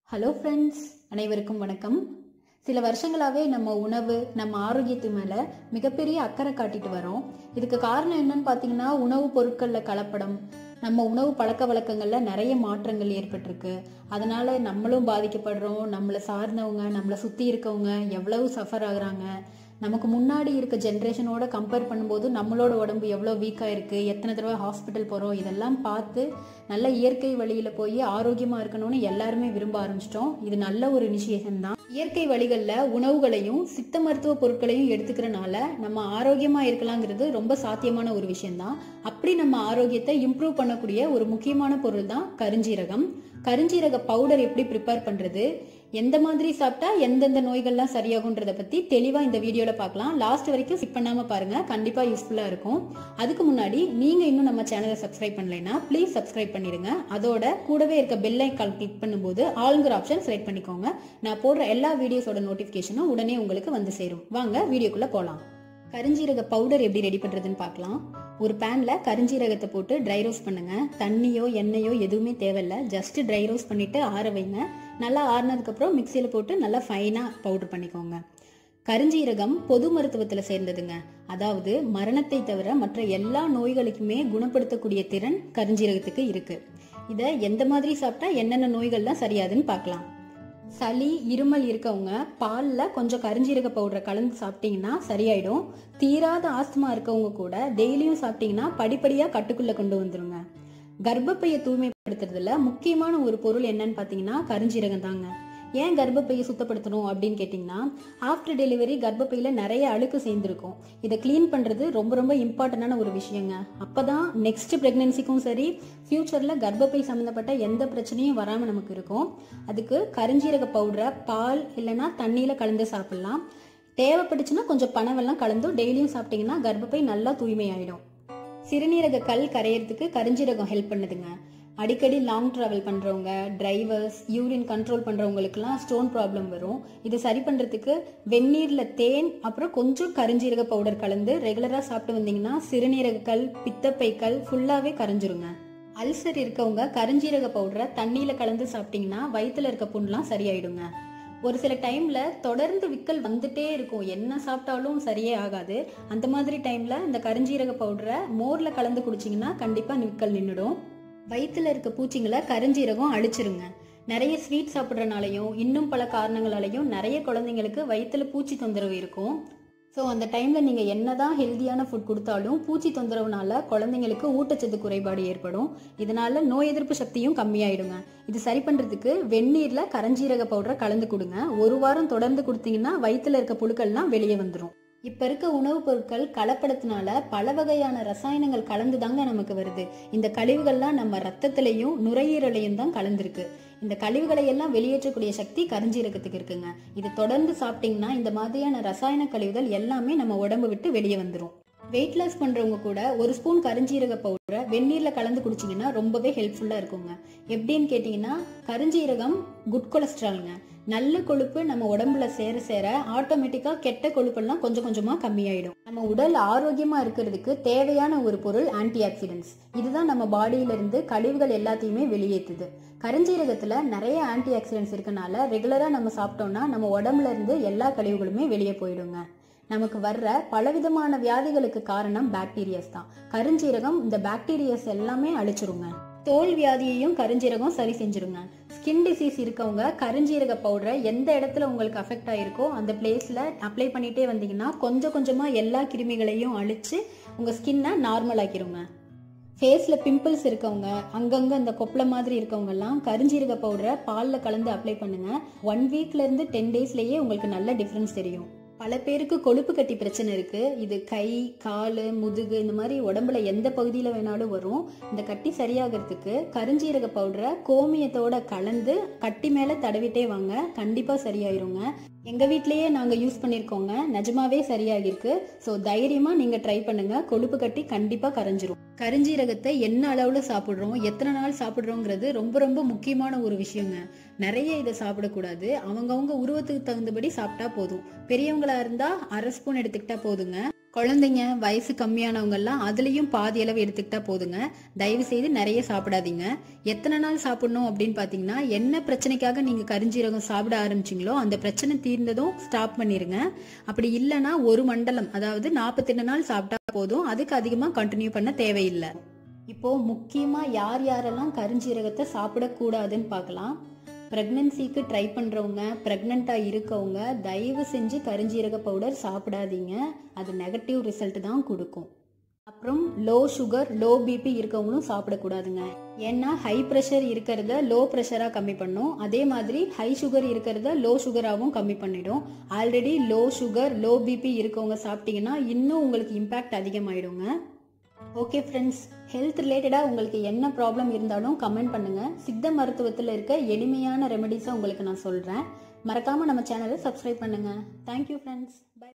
Hello friends, அனைவருக்கும் வணக்கம். சில வருஷங்களாகவே நம்ம உணவு, நம்ம ஆரோக்கியத்து மேலே மிகப்பெரிய அக்கறை காட்டிட்டு வரோம். இதுக்கு காரணம் என்னன்னு பார்த்தீங்கன்னா, உணவுப் பொருட்களில் கலப்படம், நம்ம உணவு பழக்க வழக்கங்களில் நிறைய மாற்றங்கள் ஏற்பட்டிருக்கு. அதனால் நம்மளும் பாதிக்கப்படுறோம். நம்மளை சார்ந்தவங்க, நம்மளை சுற்றி இருக்கவங்க எவ்வளவு சஃபர் ஆகுறாங்க. நமக்கு முன்னாடி இருக்க ஜென்ரேஷனோட கம்பேர் பண்ணும்போது நம்மளோட உடம்பு எவ்வளோ வீக்காக இருக்குது, எத்தனை தடவை ஹாஸ்பிட்டல் போகிறோம், இதெல்லாம் பார்த்து நல்ல இயற்கை வழியில் போய் ஆரோக்கியமாக இருக்கணும்னு எல்லாருமே விரும்ப ஆரம்பிச்சிட்டோம். இது நல்ல ஒரு இனிஷியேஷன் தான். இயற்கை வழிகளில் உணவுகளையும் சித்த மருத்துவ பொருட்களையும் எடுத்துக்கிறனால நம்ம ஆரோக்கியமாக இருக்கலாங்கிறது ரொம்ப சாத்தியமான ஒரு விஷயம்தான். அப்படி நம்ம ஆரோக்கியத்தை இம்ப்ரூவ் பண்ணக்கூடிய ஒரு முக்கியமான பொருள் தான் கருஞ்சீரகம். கருஞ்சீரக பவுடர் எப்படி ப்ரிப்பேர் பண்ணுறது, எந்த மாதிரி சாப்பிட்டா எந்தெந்த நோய்கள்லாம் சரியாகுன்றதை பற்றி தெளிவாக இந்த வீடியோவில் பார்க்கலாம். லாஸ்ட் வரைக்கும் ஸ்கிப் பண்ணாமல் பாருங்கள், கண்டிப்பாக யூஸ்ஃபுல்லாக இருக்கும். அதுக்கு முன்னாடி நீங்கள் இன்னும் நம்ம சேனலை சப்ஸ்கிரைப் பண்ணலைன்னா ப்ளீஸ் சப்ஸ்கிரைப் பண்ணிடுங்க. அதோட கூடவே இருக்க பெல் ஐக்கான் கிளிக் பண்ணும்போது ஆளுங்கிற ஆப்ஷன் செலக்ட் பண்ணிக்கோங்க. நான் போடுற எல்லா வீடியோஸோட நோட்டிஃபிகேஷனும் உடனே உங்களுக்கு வந்து சேரும். வாங்க வீடியோக்குள்ளே போகலாம். கருஞ்சீரக பவுடர் எப்படி ரெடி பண்ணுறதுன்னு பார்க்கலாம். ஒரு பேனில் கருஞ்சீரகத்தை போட்டு ட்ரை ரோஸ்ட் பண்ணுங்க. தண்ணியோ எண்ணெயோ எதுவுமே தேவையில்லை, ஜஸ்ட் ட்ரை ரோஸ்ட் பண்ணிட்டு ஆற வைங்க. நல்லா ஆறினதுக்கப்புறம் மிக்சியில் போட்டு நல்லா ஃபைனாக பவுடர் பண்ணிக்கோங்க. கருஞ்சீரகம் பொது மருத்துவத்தில் சேர்ந்ததுங்க. அதாவது மரணத்தை தவிர மற்ற எல்லா நோய்களுக்குமே குணப்படுத்தக்கூடிய திறன் கருஞ்சீரகத்துக்கு இருக்கு. இதை எந்த மாதிரி சாப்பிட்டா என்னென்ன நோய்கள்லாம் சரியாதுன்னு பார்க்கலாம். சளி, இருமல் இருக்கவங்க பாலில் கொஞ்சம் கருஞ்சீரக பவுடரை கலந்து சாப்பிட்டீங்கன்னா சரியாயிடும். தீராத ஆஸ்துமா இருக்கவங்க கூட டெய்லியும் சாப்பிட்டீங்கன்னா படிப்படியாக கட்டுக்குள்ளே கொண்டு வந்துருங்க. கர்ப்பப்பையை தூய்மைப்படுத்துறதுல முக்கியமான ஒரு பொருள் என்னன்னு பார்த்தீங்கன்னா கருஞ்சீரகம் தாங்க. ஏன் கர்ப்பப்பையை சுத்தப்படுத்தணும் அப்படின்னு கேட்டிங்கன்னா, ஆஃப்டர் டெலிவரி கர்ப்பப்பையில் நிறைய அழுக்கு சேர்ந்துருக்கும். இதை க்ளீன் பண்ணுறது ரொம்ப ரொம்ப இம்பார்ட்டண்டான ஒரு விஷயங்க. அப்போ தான் நெக்ஸ்ட் ப்ரெக்னென்சிக்கும் சரி, ஃப்யூச்சரில் கர்ப்பப்பை சம்மந்தப்பட்ட எந்த பிரச்சனையும் வராமல் நமக்கு இருக்கும். அதுக்கு கருஞ்சீரக பவுடரை பால் இல்லைன்னா தண்ணியில் கலந்து சாப்பிட்லாம். தேவைப்பட்டுச்சுன்னா கொஞ்சம் பனவெல்லாம் கலந்தும் டெய்லியும் சாப்பிட்டீங்கன்னா கர்ப்பப்பை நல்லா தூய்மையாயிடும். சிறுநீரக கல் கரையிறதுக்கு கருஞ்சீரகம் ஹெல்ப் பண்ணுதுங்க. அடிக்கடி லாங் ட்ராவல் பண்ணுறவங்க, டிரைவர்ஸ், யூரின் கண்ட்ரோல் பண்ணுறவங்களுக்குலாம் ஸ்டோன் ப்ராப்ளம் வரும். இது சரி பண்ணுறதுக்கு வெந்நீரில் தேன் அப்புறம் கொஞ்சம் கருஞ்சீரக பவுடர் கலந்து ரெகுலராக சாப்பிட்டு வந்தீங்கன்னா சிறுநீரக கல், பித்தப்பை கல் ஃபுல்லாகவே கரைஞ்சிருங்க. அல்சர் இருக்கவங்க கருஞ்சீரக பவுடரை தண்ணியில் கலந்து சாப்பிட்டீங்கன்னா வயிற்றுல இருக்க புண்ணுலாம் சரியாயிடுங்க. ஒரு சில டைம்ல தொடர்ந்து விக்கல் வந்துட்டே இருக்கும், என்ன சாப்பிட்டாலும் சரியே ஆகாது. அந்த மாதிரி டைம்ல இந்த கருஞ்சீரக பவுடரை மோர்ல கலந்து குடிச்சிங்கன்னா கண்டிப்பாக விக்கல் நின்றுடும். வயிற்றுல இருக்க பூச்சிங்களை கருஞ்சீரகம் அழிச்சிருங்க. நிறைய ஸ்வீட் சாப்பிட்றனாலையும் இன்னும் பல காரணங்களாலையும் நிறைய குழந்தைங்களுக்கு வயிற்றுல பூச்சி தொந்தரவு இருக்கும். ஸோ அந்த டைமில் நீங்கள் என்னதான் ஹெல்தியான ஃபுட் கொடுத்தாலும் பூச்சி தொந்தரவுனால குழந்தைங்களுக்கு ஊட்டச்சத்து குறைபாடு ஏற்படும். இதனால நோய் எதிர்ப்பு சக்தியும் கம்மியாயிடுங்க. இது சரி பண்ணுறதுக்கு வெந்நீரில் கருஞ்சீரக பவுடரை கலந்து கொடுங்க. ஒரு வாரம் தொடர்ந்து கொடுத்தீங்கன்னா வயிற்றுல இருக்க புழுக்கள்லாம் வெளியே வந்துடும். இப்போ இருக்க உணவுப் பொருட்கள் கலப்படத்தினால பல வகையான ரசாயனங்கள் கலந்து தாங்க நமக்கு வருது. இந்த கழிவுகள்லாம் நம்ம ரத்தத்திலையும் நுரையீரலையும் தான் கலந்துருக்கு. இந்த கழிவுகளை எல்லாம் வெளியேற்றக்கூடிய சக்தி கருஞ்சீரகத்துக்கு இருக்குங்க. இது தொடர்ந்து சாப்பிட்டீங்கன்னா இந்த மாதிரியான ரசாயன கழிவுகள் எல்லாமே நம்ம உடம்பு விட்டு வெளியே வந்துடும். வெயிட் லாஸ் பண்றவங்க கூட ஒரு ஸ்பூன் கருஞ்சீரக பவுடரை வெந்நீர்ல கலந்து குடிச்சிங்கன்னா ரொம்பவே ஹெல்ப்ஃபுல்லா இருக்குங்க. எப்படின்னு கேட்டீங்கன்னா, கருஞ்சீரகம் குட் கொலஸ்ட்ரால்ங்க. நல்ல கொழுப்பு நம்ம உடம்புல சேர சேர ஆட்டோமேட்டிக்கா கெட்ட கொழுப்பெல்லாம் கொஞ்சம் கொஞ்சமா கம்மியாயிடும். நம்ம உடல் ஆரோக்கியமா இருக்கிறதுக்கு தேவையான ஒரு பொருள் ஆன்டி ஆக்சிடென்ட்ஸ். இதுதான் நம்ம பாடியில இருந்து கழிவுகள் எல்லாத்தையுமே வெளியேற்றுது. கருஞ்சீரகத்துல நிறைய ஆன்டி ஆக்சிடென்ட்ஸ் இருக்கனால ரெகுலரா நம்ம சாப்பிட்டோம்னா நம்ம உடம்புல இருந்து எல்லா கழிவுகளுமே வெளியே போயிடுங்க. நமக்கு வர்ற பலவிதமான வியாதிகளுக்கு காரணம் பாக்டீரியாஸ் தான். கருஞ்சீரகம் இந்த பாக்டீரியாஸ் எல்லாமே அழிச்சிருங்க. தோல் வியாதியையும் கருஞ்சீரகம் சரி செஞ்சிருங்க. ஸ்கின் டிசீஸ் இருக்கவங்க கருஞ்சீரக பவுடரை எந்த இடத்துல உங்களுக்கு அஃபெக்ட் ஆயிருக்கோ அந்த பிளேஸ்ல அப்ளை பண்ணிட்டே வந்தீங்கன்னா கொஞ்சம் கொஞ்சமா எல்லா கிருமிகளையும் அழிச்சு உங்க ஸ்கின்னை நார்மல் ஆக்கிருங்க. ஃபேஸில் பிம்பிள்ஸ் இருக்கவங்க, அங்கங்கே இந்த கொப்பளை மாதிரி இருக்கவங்க எல்லாம் கருஞ்சீரக பவுடரை பாலில் கலந்து அப்ளை பண்ணுங்க. 1 வீக்லேருந்து 10 டேஸ்லேயே உங்களுக்கு நல்ல டிஃப்ரென்ஸ் தெரியும். பல பேருக்கு கொழுப்பு கட்டி பிரச்சனை இருக்கு. இது கை, கால், முதுகு இந்த மாதிரி உடம்புல எந்த பகுதியில் வேணாலும் வரும். இந்த கட்டி சரியாகிறதுக்கு கருஞ்சீரக பவுடரை கோமியத்தோட கலந்து கட்டி மேலே தடவிட்டே வாங்க, கண்டிப்பாக சரியாயிருங்க. எங்கள் வீட்லேயே நாங்கள் யூஸ் பண்ணியிருக்கோங்க, நிஜமாவே சரியாகிருக்கு. ஸோ தைரியமாக நீங்கள் ட்ரை பண்ணுங்க, கொழுப்பு கட்டி கண்டிப்பாக கரைஞ்சிரும். கருஞ்சீரகத்தை என்ன அளவில் சாப்பிட்றோம், எத்தனை நாள் சாப்பிட்றோங்கிறது ரொம்ப ரொம்ப முக்கியமான ஒரு விஷயங்க. நிறைய இதை சாப்பிடக்கூடாது. அவங்கவுங்க உருவத்துக்கு தகுந்தபடி சாப்பிட்டா போதும். பெரியவங்களா இருந்தால் 1/2 ஸ்பூன் எடுத்துக்கிட்டா போதுங்க. குழந்தைங்க, வயசு கம்மியானவங்கெல்லாம் அதுலேயும் பாதி அளவு எடுத்துக்கிட்டா போதுங்க. தயவு செய்து நிறைய சாப்பிடாதீங்க. எத்தனை நாள் சாப்பிடணும் அப்படின்னு பார்த்தீங்கன்னா, என்ன பிரச்சனைக்காக நீங்கள் கரிஞ்சீரகம் சாப்பிட ஆரம்பிச்சிங்களோ அந்த பிரச்சனை தீர்ந்ததும் ஸ்டாப் பண்ணிடுங்க. அப்படி இல்லைன்னா 1 மண்டலம், அதாவது 42 நாள் சாப்பிட்டா போதும். அதுக்கு அதிகமாக கண்டினியூ பண்ண தேவையில்லை. இப்போ முக்கியமாக யார் யாரெல்லாம் கரிஞ்சீரகத்தை சாப்பிடக்கூடாதுன்னு பார்க்கலாம். ப்ரெக்னன்சிக்கு ட்ரை பண்ணுறவங்க, ப்ரெக்னெண்ட்டாக இருக்கவங்க தயவு செஞ்சு கரிஞ்சீரக பவுடர் சாப்பிடாதீங்க. அது நெகட்டிவ் ரிசல்ட் தான் கொடுக்கும். அப்புறம் லோ சுகர், லோ பிபி இருக்கவங்களும் சாப்பிடக்கூடாதுங்க. ஏன்னா ஹை ப்ரெஷர் இருக்கிறத லோ ப்ரெஷராக கம்மி பண்ணும். அதே மாதிரி ஹை சுகர் இருக்கிறத லோ சுகராகவும் கம்மி பண்ணிடும். Already low sugar, low BP இருக்கவங்க சாப்பிட்டீங்கன்னா இன்னும் உங்களுக்கு இம்பேக்ட் அதிகமாயிடுங்க. ஓகே ஃப்ரெண்ட்ஸ், ஹெல்த் ரிலேட்டடாக உங்களுக்கு என்ன ப்ராப்ளம் இருந்தாலும் கமெண்ட் பண்ணுங்கள். சித்த மருத்துவத்தில் இருக்க எளிமையான ரெமெடிஸை உங்களுக்கு நான் சொல்கிறேன். மறக்காமல் நம்ம சேனலை சப்ஸ்கிரைப் பண்ணுங்கள். Thank you friends. பை.